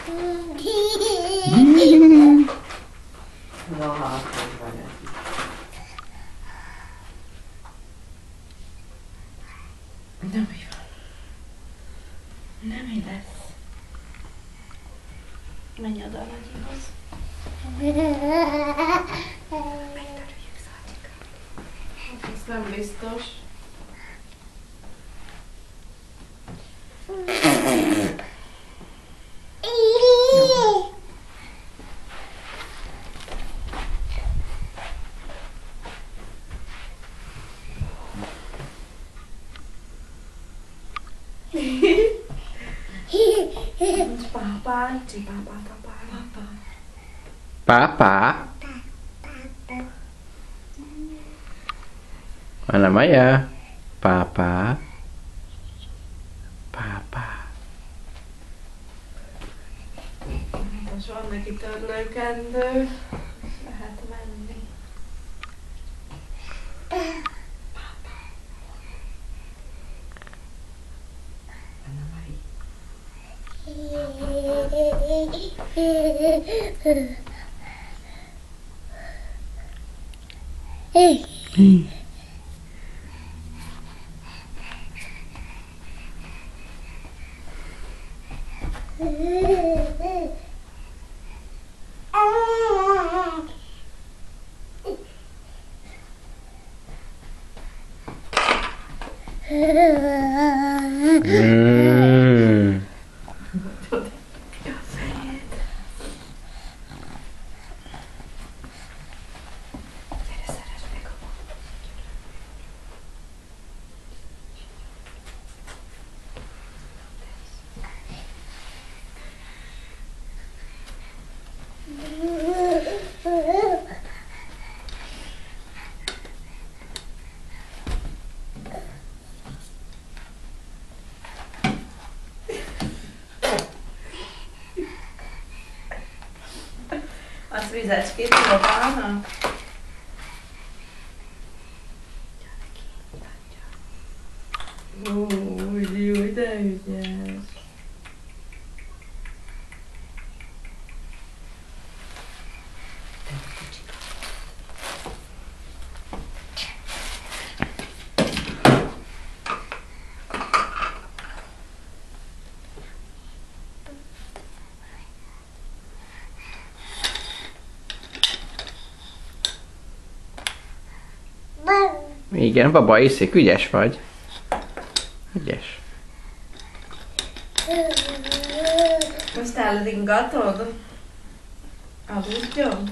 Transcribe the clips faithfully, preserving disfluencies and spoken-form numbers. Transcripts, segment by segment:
Na hát, hogy van ez itt. Nem mi van. Nem mi lesz. Menj oda a nagyihoz. Megtörjük Szalcsikát. Hát ez nem biztos. Papa, ci papa, papa, papa. Papa. Mana Maya? Papa. Papa. Most van neki törlőkendő. Lehet menni. Hmm. Az vizecskét apának? Úgy, jó, de ügyes. Igen, baba, iszik, ügyes vagy. Ügyes. Most elringatod? Aludjon?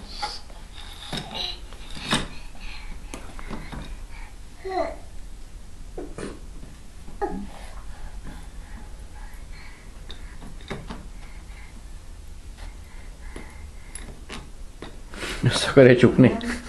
Össze akarja csukni.